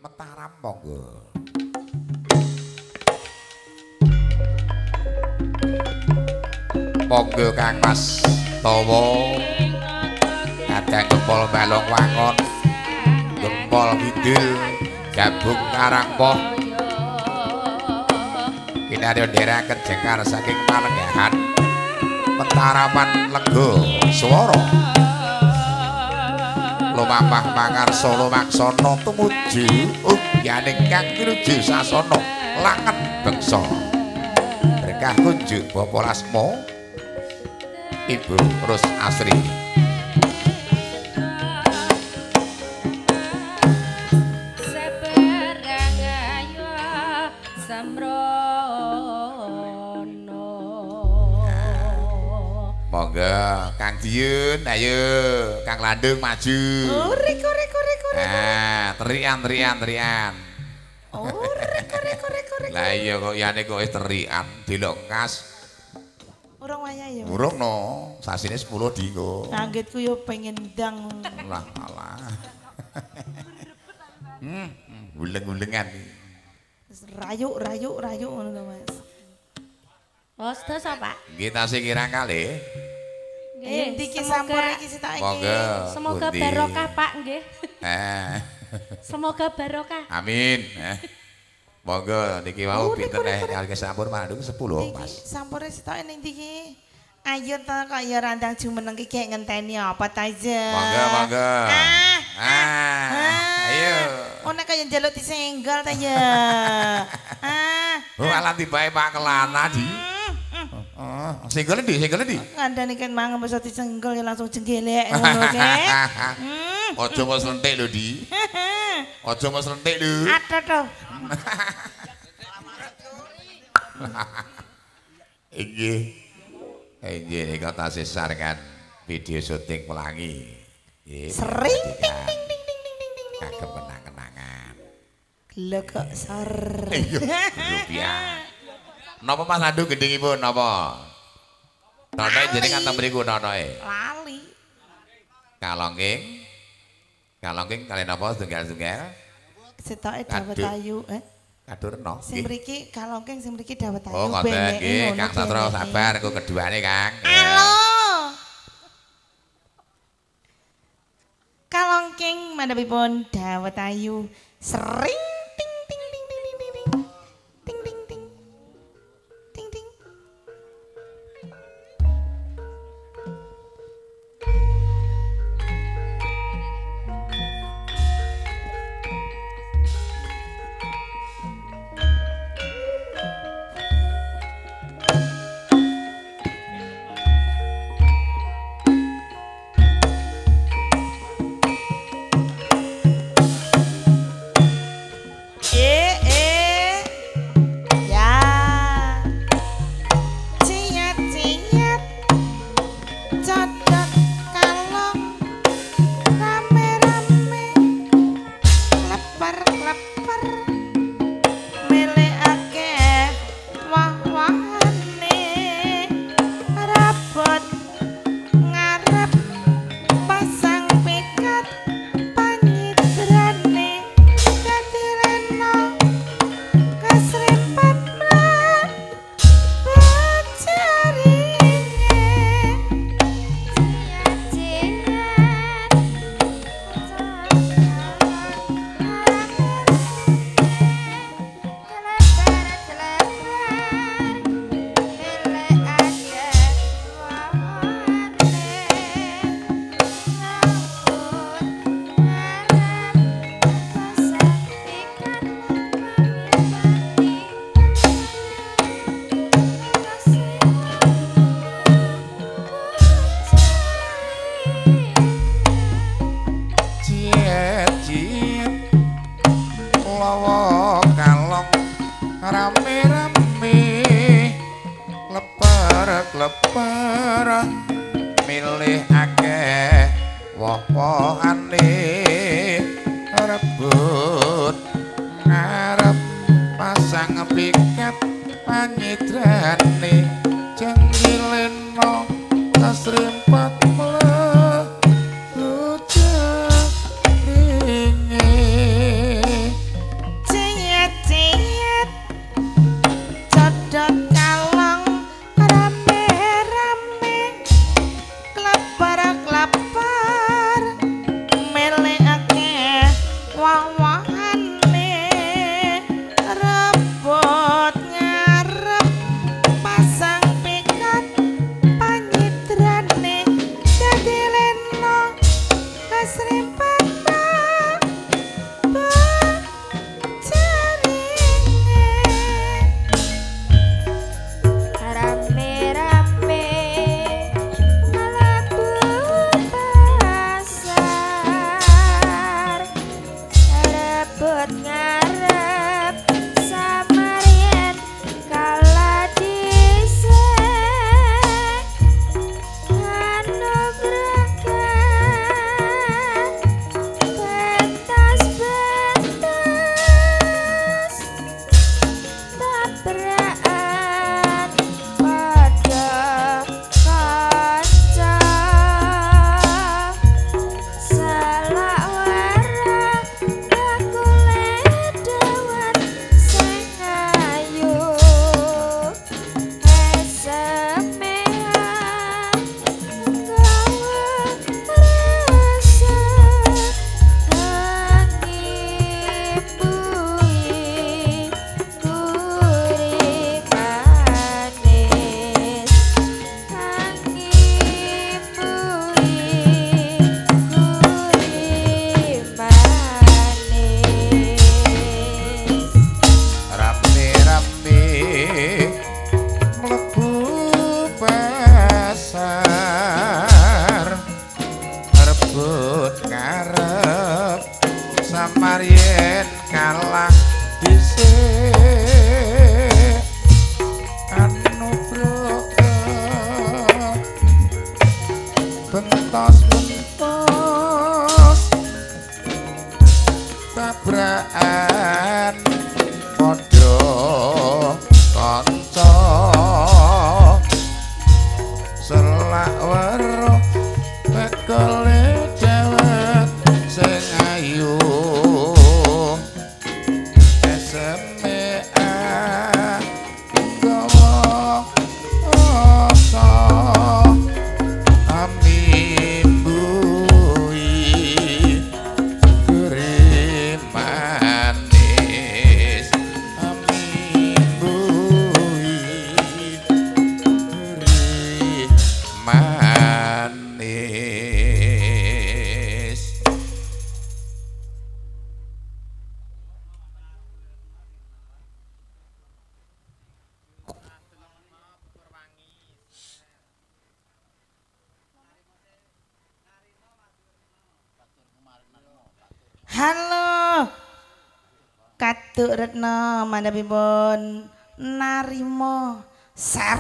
Mataram monggo. Monggo Kang Mas Tawa. Kadang gempol balong wangon. Gempol kidul gabung karangpoh. Kinarya ndherekaken jengkar saking Palenggahan. Pentaraman Lenggo Swara. Lumampah mangarsa lumaksana tumuju ungganing kang pinuju sasana langen bangsa. Berkah kunjuk Bapa Lasma Ibu Ros Asri. Monggo Kang Diyun, ayo Kang Landung maju. Rek. Ah, terian. Rek. Lah iya kok yane kok wis terian, delok ngas. Urung wayah ya. Urung no, sasine 10 dinggo. Anggitku yo pengen ndang. Lah alah. Guleng-gulengan. Rayuk ngono lho, Mas. Oh, sedos apa? Nggih tasih kirang kalih. Nggih, iki sampur iki sitok iki. Monggo. Semoga pundi? barokah, Pak, nggih. Semoga barokah. Amin. Monggo niki wau pinten kalih sampur mandung 10, Mas. Sampure sitok ning ndi iki? Ayo ta kaya randang jumeneng iki gek ngenteni apa ta aja. Monggo. Ayo. Ono kaya njaluk disenggol ta ya. Oh, alah tibae Pak Kelana di. Senggol ndi? Ngandani kan mangan bisa disenggol ya langsung jenggelek ngono kek. Aja mos lentik lho, Di. Aja mos lentik lho. Aduh. Inggih nika tasih sarengan video syuting Pelangi. Nggih. Sering Kagem kenang-kenangan. Lho kok ser. Rupiah. Napa Mas Landu gendhingipun napa? Nonoe jenengan ten mriku nonoe. Lali. Kalongking kalian napa tunggal-tunggal? Setoke dawet ayu, Kadurna. Sing mriki kalongking sing mriki dawet ayu. Oh, ngoten nggih, Kang Satro sabar engko keduane, Kang. Halo. Kalongking mandhapipun dawet ayu sering ting ting ting ting ting ting ting ting ting ting ting. wah-wahane rebut ngarep pasang pikat panyidrane dadi leno kasripatna Rame-rame mlebu pasar rebut ngarep samarien kala dhisik anu berangkat pentas-pentas tabrakan pada kaca selak warah bakule dewan sing ayu esemean gawa rasa ngibui gurih manis ngibui gurih manis rame-rame mlebu pasar rebut ngarep samarien kalah dhisik anu bentos-bentos tabrakan padha kanca selak weruh bekale dewek sing ayu esemean gawa rasa amibui gurih manis amibui gurih manis. Halo Katuk Retno mandhapipun narima ser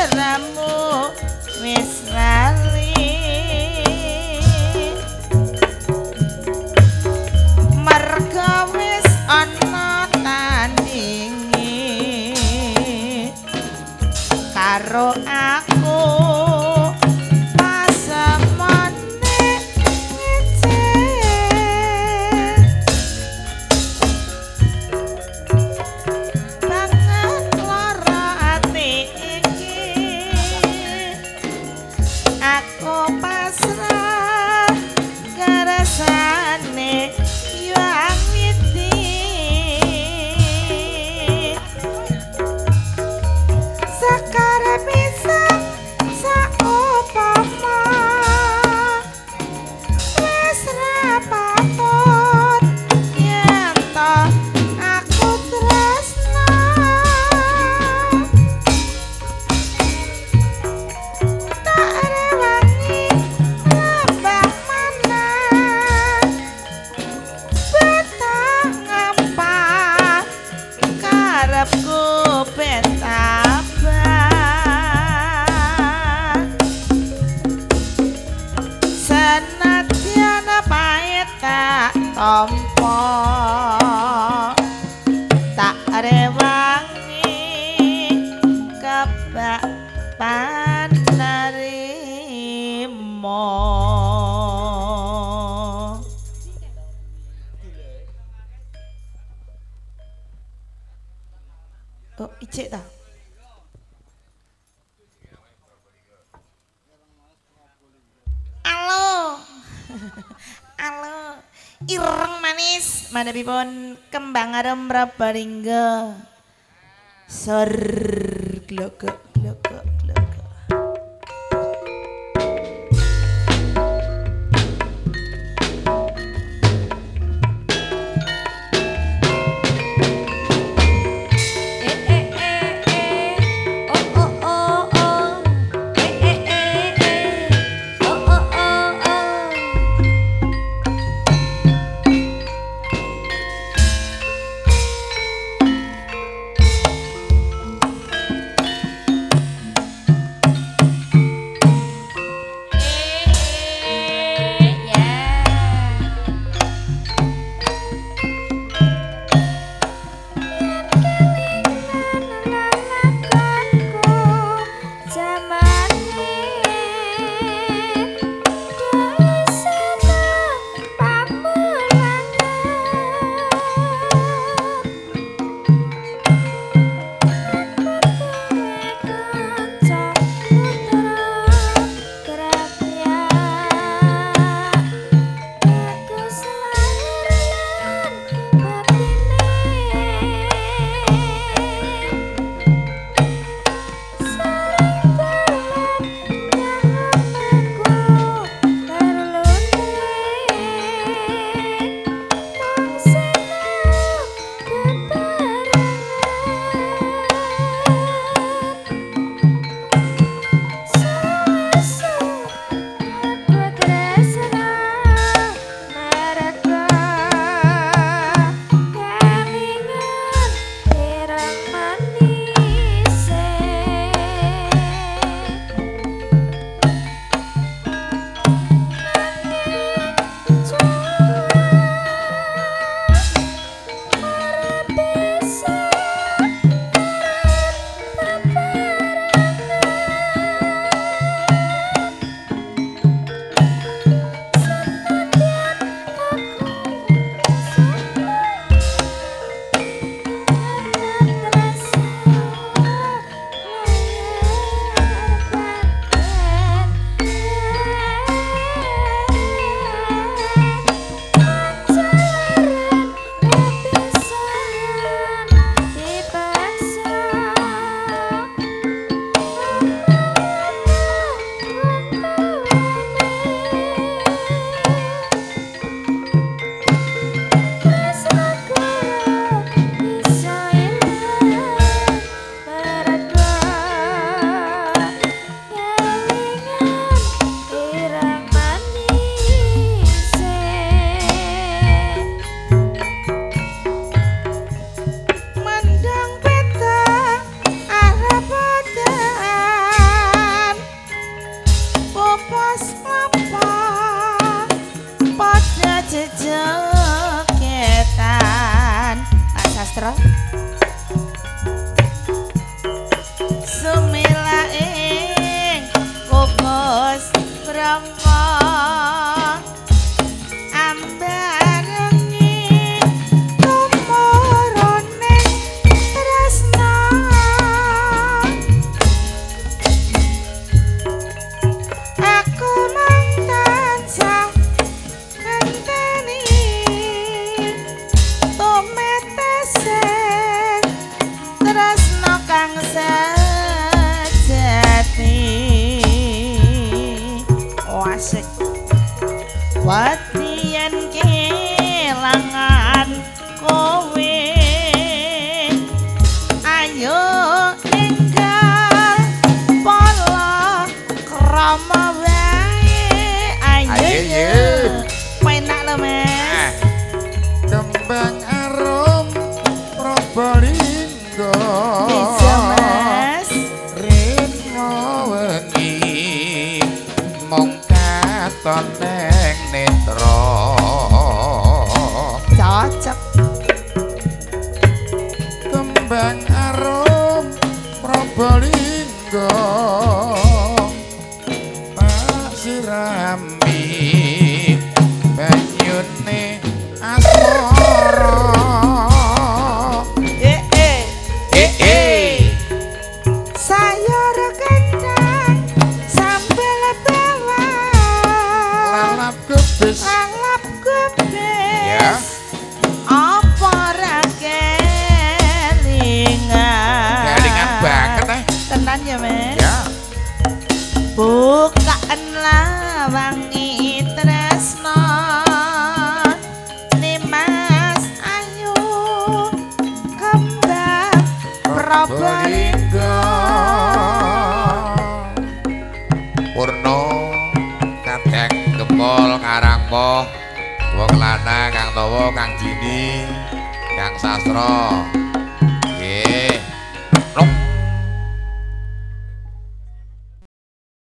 sliramu wis lali merga wis ana tandingi karo aku pasemone ngecek banget lara ati iki aku pasrah karasane yang witi sakare bisa saupama wis ra patut yen to aku tresno tak rewangi lambah manah betah ngapa karepku betah senadyan pahit tak tampa tak rewangi kebak panarimo oh ijek ta halo halo ireng manis madhepipun kembang arem rabaringga sor glogok glogok glogok oh oh oh oh oh oh oh oh sangka ambarengi tumurune tresna aku mung tansah ngenteni tumetesen tresna kang sejati wasik watian kelangan kowe ayo enggal pola krama wae ayo penak lho Mas Kembang arum Probolinggo bisa Mas Ritmo wengi mung katon neng netra cocok Kembang arum Probolinggo pasirami banyune asmara sayur kentang sambal bawang lalap gebis lalap gebis Ya. apa ra kelingan Kelingan banget tenan ya Mas ya bukaan lawangi tresna Nimas ayu kembang Probolinggo Purno Kadek Gempol Karang Poh Wong Lana Kang Towo Kang Jini Kang Sastro Nggih